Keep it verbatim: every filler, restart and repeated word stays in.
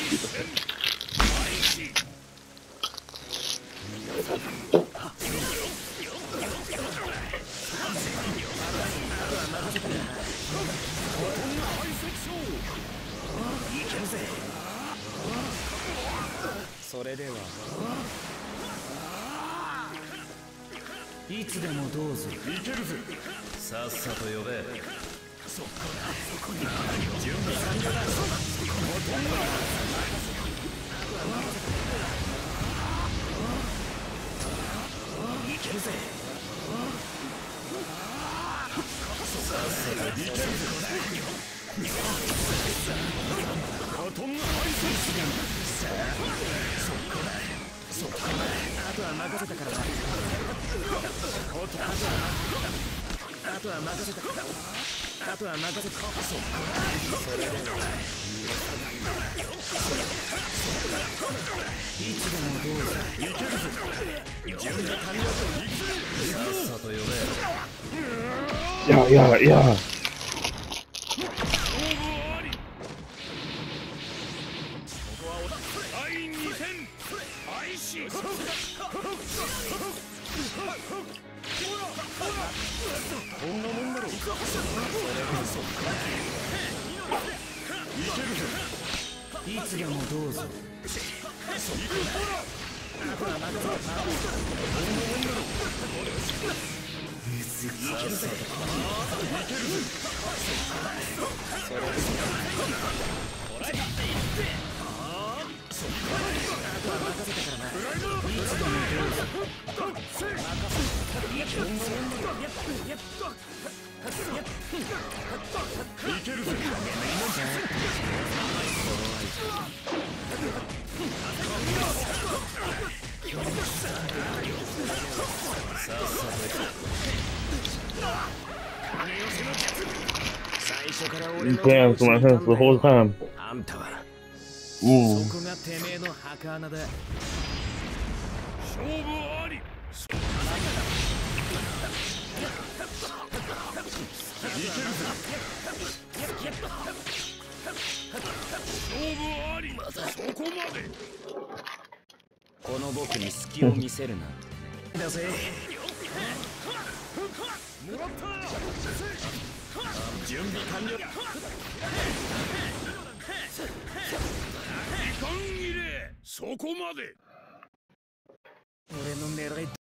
それではいつでもどうぞ。いけるぜ。さっさと呼べ。そこだ、そこに準備完了だ。いけるぜ。さっさといけるぜ。バトンが配送する。さあ、そこだ。そこだ。あとは任せたからな。あとは任せた。あとは任せた。そこだ。それでいつでもどうぞ。いけるぞ。準備完了。さっさと呼べ。 いやいやいや。 こんなもんだろう。いつでもどうぞ。 这样子马上死后看。嗯。 そこがてめえの墓穴だ。勝負あり。いけるぜ。勝負あり。またそこまで。この僕に隙を見せるな。だぜ。もらった。準備完了。そこまで。俺の狙い